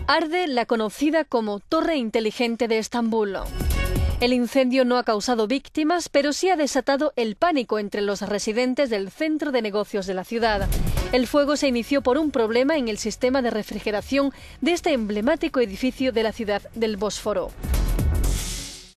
Arde la conocida como Torre Inteligente de Estambul. El incendio no ha causado víctimas, pero sí ha desatado el pánico entre los residentes del centro de negocios de la ciudad. El fuego se inició por un problema en el sistema de refrigeración de este emblemático edificio de la ciudad del Bósforo.